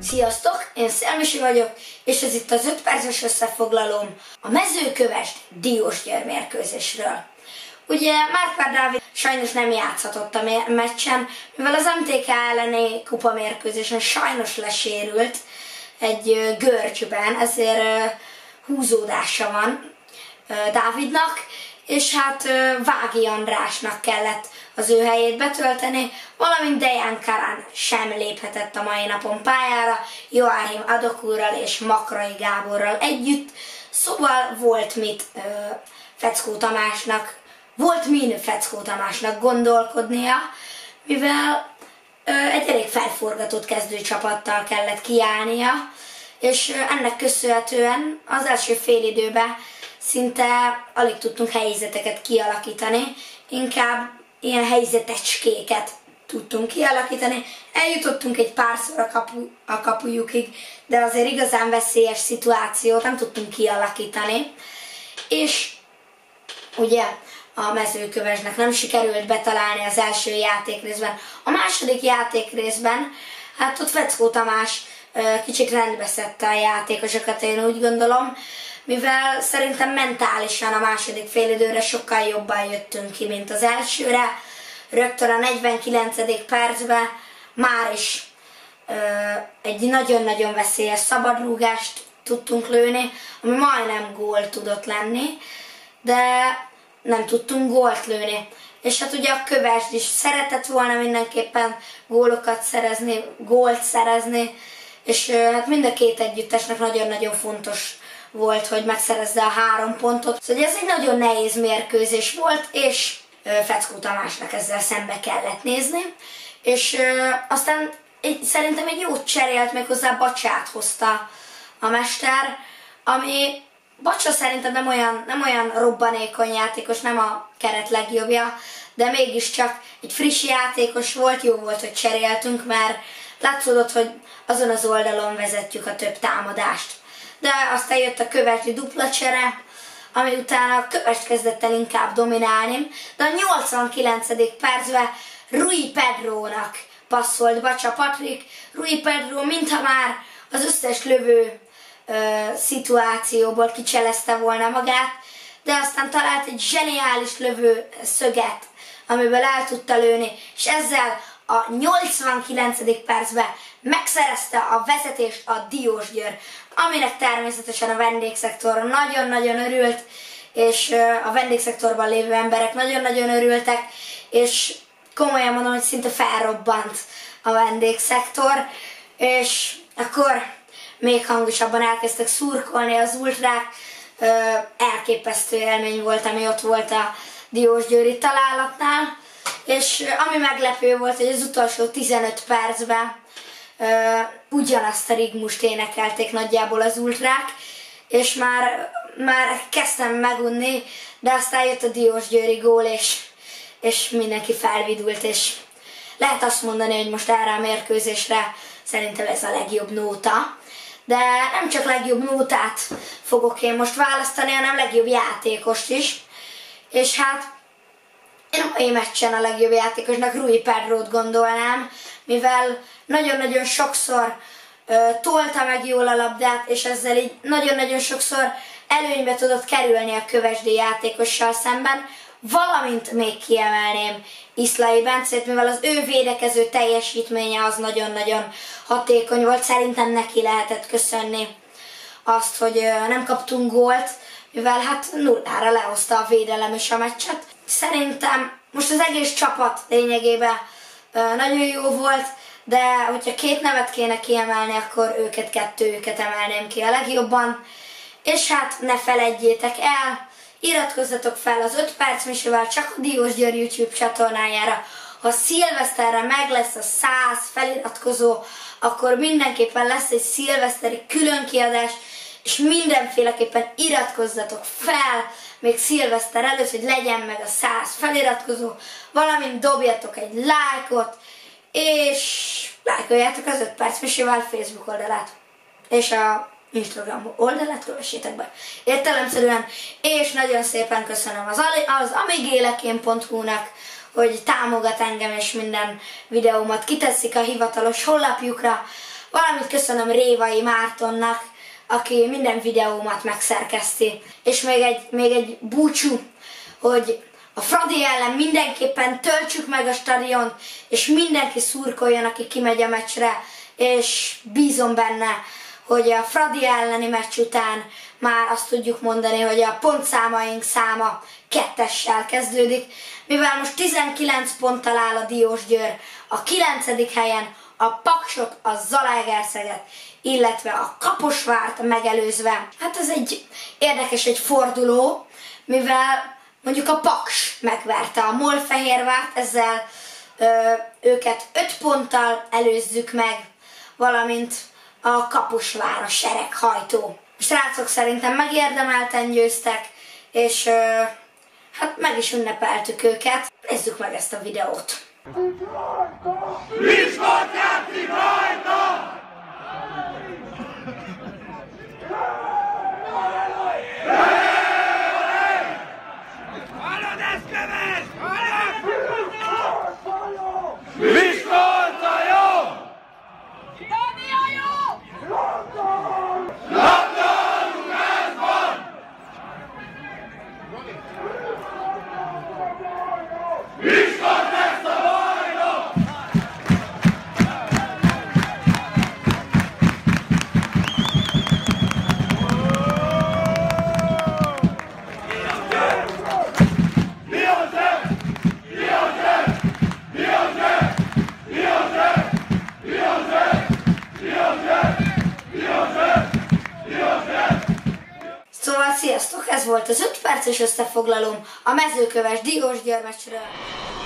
Sziasztok, én Szelmisi vagyok, és ez itt az 5 perces összefoglalóm a Mezőkövesd Diósgyőr mérkőzésről. Ugye Márkvár Dávid sajnos nem játszhatott a meccsen, mivel az MTK elleni kupamérkőzésen sajnos lesérült egy görcsben, ezért húzódása van Dávidnak, és hát Vági Andrásnak kellett az ő helyét betölteni, valamint Dejan Karán sem léphetett a mai napon pályára, Joachim Adokúrral és Makrai Gáborral együtt, szóval volt min Feckó Tamásnak gondolkodnia, mivel egy elég felforgatott kezdőcsapattal kellett kiállnia, és ennek köszönhetően az első félidőben szinte alig tudtunk helyzeteket kialakítani, inkább ilyen helyzetecskéket tudtunk kialakítani. Eljutottunk egy párszor a kapujukig, de azért igazán veszélyes szituációt nem tudtunk kialakítani. És ugye a Mezőkövesdnek nem sikerült betalálni az első játékrészben. A második játékrészben, hát ott Feckó Tamás kicsit rendbe szedte a játékosokat, én úgy gondolom, mivel szerintem mentálisan a második félidőre sokkal jobban jöttünk ki, mint az elsőre. Rögtön a 49. percben már is egy nagyon-nagyon veszélyes szabadrúgást tudtunk lőni, ami majdnem gól tudott lenni, de nem tudtunk gólt lőni. És hát ugye a Kövesd is szeretett volna mindenképpen gólt szerezni, és hát mind a két együttesnek nagyon-nagyon fontos volt, hogy megszerezze a 3 pontot. Szóval ez egy nagyon nehéz mérkőzés volt, és Feckó Tamásnak ezzel szembe kellett nézni. És aztán szerintem egy jót cserélt, méghozzá Bacsát hozta a mester, ami Bacsa szerintem nem olyan robbanékony játékos, nem a keret legjobbja, de mégiscsak egy friss játékos volt, jó volt, hogy cseréltünk, mert látszódott, hogy azon az oldalon vezetjük a több támadást. De aztán jött a kövesdi dupla csere, ami utána a Kövesd kezdett el inkább dominálni, de a 89. percben Rui Pedrónak passzolt Bacsa Patrik. Rui Pedró mintha már az összes lövő szituációból kicselezte volna magát, de aztán talált egy zseniális lövő szöget, amiből el tudta lőni, és ezzel a 89. percben megszerezte a vezetést a Diósgyőr, aminek természetesen a vendégszektor nagyon-nagyon örült, és a vendégszektorban lévő emberek nagyon-nagyon örültek, és komolyan mondom, hogy szinte felrobbant a vendégszektor, és akkor még hangosabban elkezdtek szurkolni az ultrák. Elképesztő élmény volt, ami ott volt a diósgyőri találatnál, és ami meglepő volt, hogy az utolsó 15 percben ugyanazt a rigmust énekelték nagyjából az ultrák, és már kezdtem megunni, de aztán jött a diósgyőri gól, és mindenki felvidult, és lehet azt mondani, hogy most erre a mérkőzésre szerintem ez a legjobb nóta. De nem csak legjobb nótát fogok én most választani, hanem legjobb játékost is. És hát én a mai meccsen a legjobb játékosnak Rui Pedrót gondolnám, mivel nagyon-nagyon sokszor tolta meg jól a labdát, és ezzel így nagyon-nagyon sokszor előnybe tudott kerülni a kövesdi játékossal szemben, valamint még kiemelném Iszlai Bencét, mivel az ő védekező teljesítménye az nagyon-nagyon hatékony volt. Szerintem neki lehetett köszönni azt, hogy nem kaptunk gólt, mivel hát 0-ra lehozta a védelem is a meccset. Szerintem most az egész csapat lényegében nagyon jó volt, de hogyha 2 nevet kéne kiemelni, akkor őket emelném ki a legjobban. És hát ne feledjétek el, iratkozzatok fel az 5 perc Misivel csak a Diósgyőr YouTube csatornájára. Ha szilveszterre meg lesz a 100 feliratkozó, akkor mindenképpen lesz egy szilveszteri különkiadás, és mindenféleképpen iratkozzatok fel még szilveszter előtt, hogy legyen meg a 100 feliratkozó, valamint dobjatok egy lájkot, és lájkoljátok az 5 perc Misivel Facebook oldalát, és a Instagram oldalát kövessétek be értelemszerűen, és nagyon szépen köszönöm az amigélekén.hu-nak, hogy támogat engem, és minden videómat kiteszik a hivatalos honlapjukra, valamint köszönöm Révai Mártonnak, aki minden videómat megszerkeszti. És még egy búcsú, hogy a Fradi ellen mindenképpen töltsük meg a stadiont, és mindenki szurkoljon, aki kimegy a meccsre, és bízom benne, hogy a Fradi elleni meccs után már azt tudjuk mondani, hogy a pontszámaink száma 2-essel kezdődik, mivel most 19 ponttal áll a Diósgyőr a 9. helyen, a Paksot, a Zalaegerszeget, illetve a Kaposvárt megelőzve. Hát ez egy érdekes, egy forduló, mivel mondjuk a Paks megverte a Molfehérvárt, ezzel őket 5 ponttal előzzük meg, valamint a Kaposvár, a sereghajtó. A srácok szerintem megérdemelten győztek, és hát meg is ünnepeltük őket. Nézzük meg ezt a videót. Miskolc játszik rajta! Hallod, ezt követ! Miskolc a jó! Dani a jó! Labdálunk, ez van! Miskolc lesz a bajnok! Szóval sziasztok, ez volt az 5 perces összefoglalóm a Mezőköves Diósgyőr meccsről.